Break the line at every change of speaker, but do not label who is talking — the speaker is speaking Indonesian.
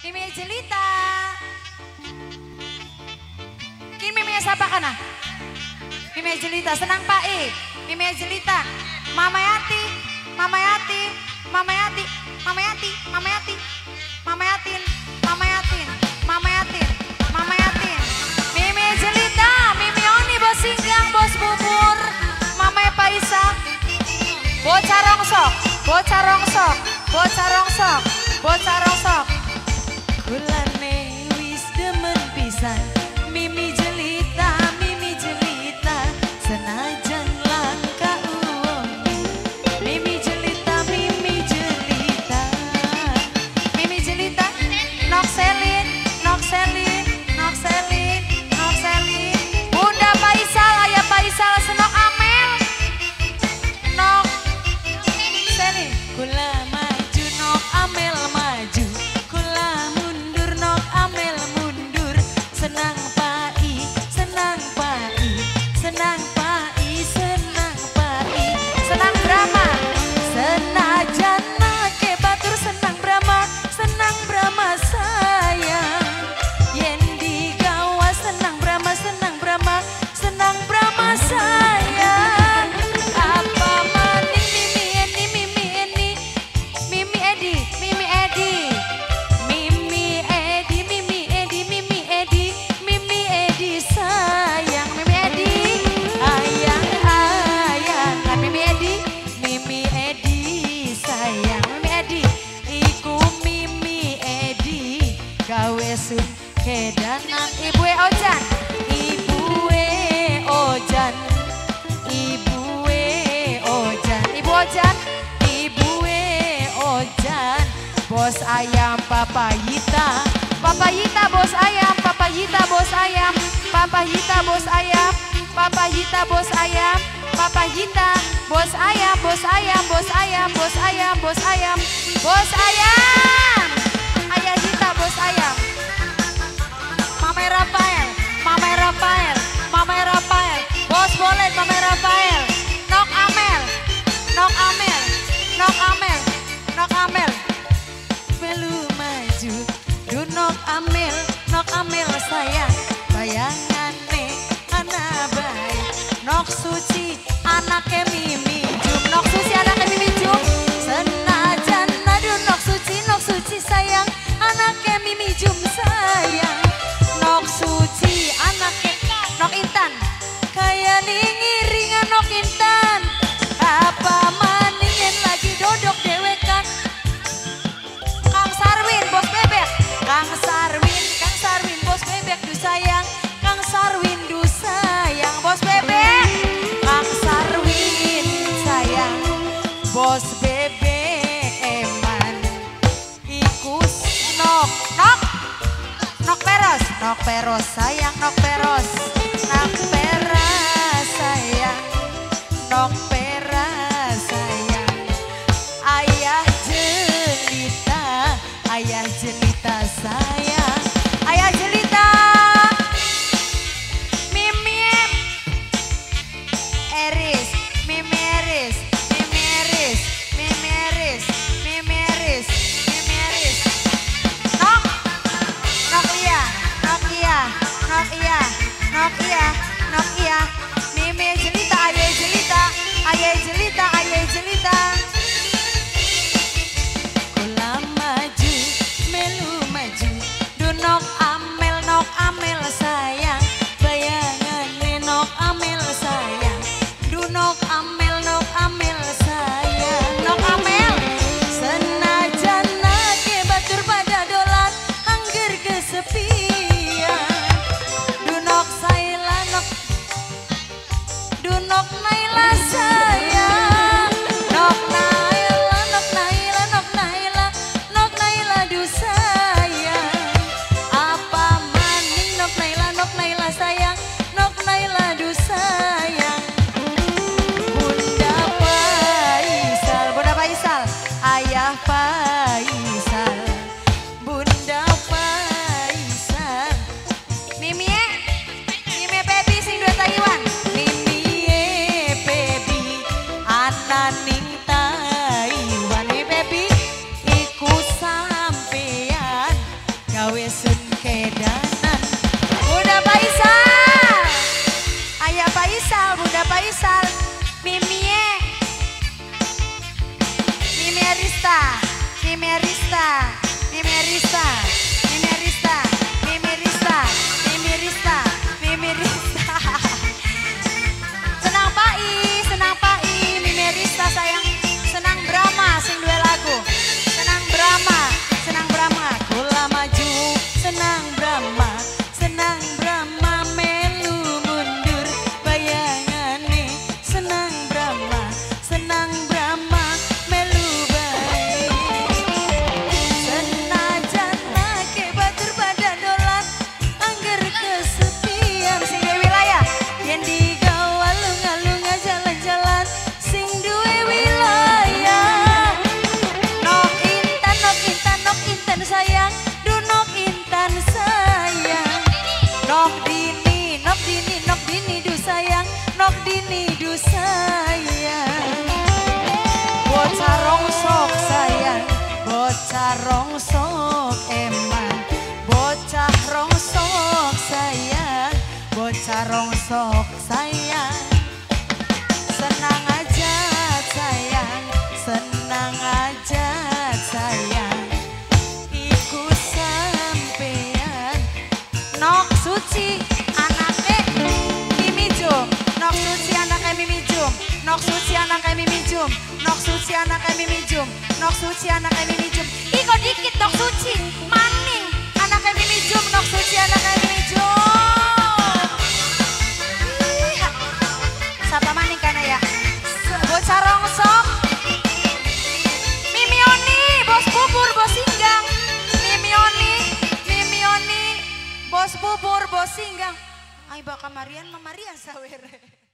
Mimi Jelita. Kini Mimi siapa kana? Mimi Jelita, senang Pak I. Mimi Jelita. Mama Yati, Mama Yati, Mama Yati, Mama Yati, Mama Yati, Mama Yatin, Mama Yatin, Mama Yatin, Mama Yatin. Mimi Jelita, Mimi Oni bos singgang, bos bubur, Mama Paisa. Bocah rongsok, bocah rongsok, bocah rongsok, bocah rongsok.
Kulane wis demen pisan Mimi Jelita, Mimi Jelita senajan langka uang. Mimi Jelita, Mimi Jelita,
Mimi Jelita, Nok Selin, Nok Selin, Nok Selin, Nok Selin. Bunda Paisal, Ayah Paisal, Senok Amel, Nok Selin.
kula maju nok amel maju, kula mundur nok amel mundur. Senang pai, senang pai, senang pai, senang pai.
Senang Brahma,
Senajan nake batur senang Brahma sayang. Yen digawa senang Brahma sayang. Apa maning Mimi Edi, Mimi Edi,
Mimi Edi,
Mimi Edi, Mimi Edi, Mimi Edi, Mimi Edi sayang.
Mimi Edi,
Ayang ayang
kan Mimi Edi,
Mimi Edi sayang.
Mimi Edi.
Iku Mimi Edi gawe sun kedanan.
Ibu Ojan,
Ibue Ojan, Ibue Ojan,
Ibu Ojan,
Ibue Ojan. Bos ayam papayita,
Papayita bos ayam, Papayita bos ayam, Papayita bos ayam, Papayita bos ayam, Papayita bos ayam, bos ayam, bos ayam, bos ayam, bos ayam, bos ayam. Ayah Hita bos ayam. Mama Rafael, Mama Rafael, Mama Rafael, bos boleh Mama Rafael. Nok Amel, Nok Amel, Nok Amel, Nok Amel.
melu maju. Dunok Amel sayang. Bayangane anak baik. Nok suci anake Mimi Jum.
Nok Susi anaknya Mimi Jum.
Senajan nadu nok suci sayang. Anake Mimi Jum sayang. Nok suci anake
Nok Intan.
kaya ningiringan nok intan. Apa maningen lagi dodok dewekan.
Kang Sarwin bos bebek.
Kang Sarwin bos bebek du sayang. Kang Sarwin du sayang bos bebek. Kang Sarwin sayang bos bebek eman. Ikus nok
Nok Peros.
nok peros sayang nok peros. Nok peras sayang. Nok peras sayang. Ayah jelita sayang.
Ayah Jelita. Mimi Eris. Mimi Eris. Mimi Eris. Mimi Eris. Mimi Eris. Mimi Eris. Nok. Nok Iya. Nok Iya. Nok Iya. Nok Iya. Nok Iya. Mimi Jelita. Ayah Jelita. Ayah Jelita. Ayah Jelita.
Kula maju, melu maju. Dunok Amel sayang. Bayangane nok Amel sayang. Dunok Amel sayang.
Nok Amel.
Senajan nake batur pada dolan angger kesepian. Dunok Saila Dunok Naila sayang. Nok Naila du sayang. Apa maning nok Naila sayang. Nok Naila du sayang. Bunda Paisal,
Bunda Faisal.
Ayah Paisal, Bunda Paisal.
Mimi Baby sing dua Taiwan.
Mimi baby ananing Taiwan. Mimi baby iku sampean
Merista, Mimi Rista, Mimi Rista, Mimi Rista, Mimi Rista, Mimi Rista, Mimi Rista. Senang Pai, Mimi Rista sayang. Senang Brahma, sing dua lagu. Senang Brahma, senang Brahma.
Kula maju senang Brahma, senang Brahma melu mundur bayangane. Senang Brahma melu bae. Senajan lake batur pada dolan angger kesepian.
Sing dua wilayah.
Yen digawa alung-alung jalan-jalan sing duwe wilayah. Nok intan sayang, du nok intan sayang. Nok dini du sayang, nok dini du sayang. Bocah rongsok sayang, bocah rongsok emang. Bocah rongsok sayang, bocah rongsok sayang. Senang aja sayang, senang aja sayang. Iku sampean.
Nok Suci anaknya Mimi Jum. Nok Suci anaknya Mimi Jum. Nok Suci anaknya Mimi Jum. Nok Suci anaknya Mimi Jum. Nok Suci anaknya Mimi Jum. Iko dikit Nok Suci. Maning anaknya Mimi Jum. Nok Suci anaknya Mimi Jum. Ih, Sapa maning kana ya? Bocah rongsok. Mimioni, bos bubur, bos singgang. Mimioni, bos bubur, bos singgang. Ay baka Marian, mamarian sawer.